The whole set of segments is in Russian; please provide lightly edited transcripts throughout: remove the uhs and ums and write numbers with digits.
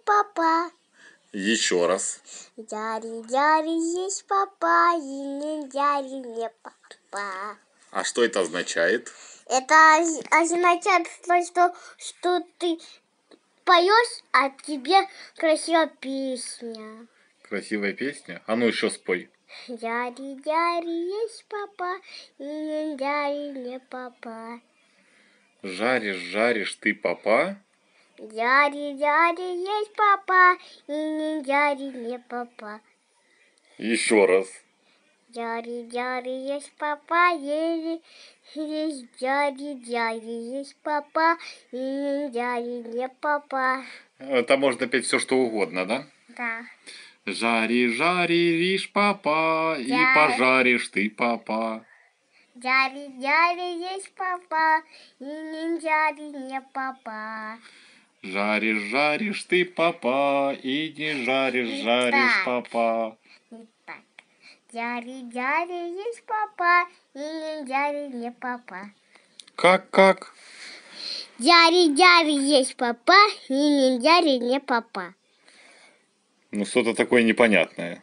папа. Еще раз. Дяри, дяри, есть папа, и не дяри, не папа. А что это означает? Это означает, что ты поешь, а тебе красивая песня. Красивая песня? А ну еще спой. Дяри, дяри, есть папа, и не дяри, не папа. Жаришь, жаришь ты, папа? Дяри, дяри, есть папа, и не дяри, не папа. Еще раз. Дяри, дяри, есть папа, есть дяри, дяри, есть папа, и не дяри, не папа. Это можно петь все, что угодно, да? Да. Жари, жари, ришь, папа, и Да. пожаришь ты, папа. Дяри, дяри, есть папа, и не дяри, не папа. Жаришь, жаришь ты, папа, и не жаришь, жаришь, Так. папа. Итак, дяри, дяри, есть папа, и не дяри, не папа. Как? Дяри, дяри, есть папа, и не дяри, не папа. Ну, что-то такое непонятное.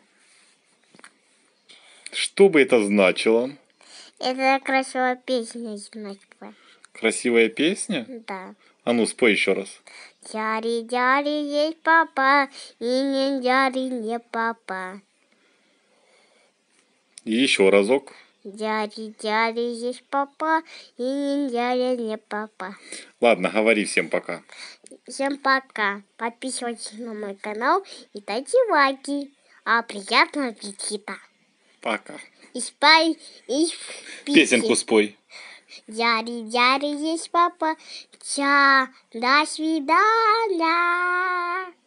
Что бы это значило? Это красивая песня, значит. Красивая песня? Да. А ну, спой еще раз. Дяри, дяри, есть папа, и не дяри, не папа. И еще разок. Дяри, дяри, есть папа, и не дяри, не папа. Ладно, говори всем пока. Всем пока. Подписывайтесь на мой канал и дайте лайки. А приятного аппетита. Пока. И спай, и Песенку спой. Дяри, дяри, есть папа. До свидания.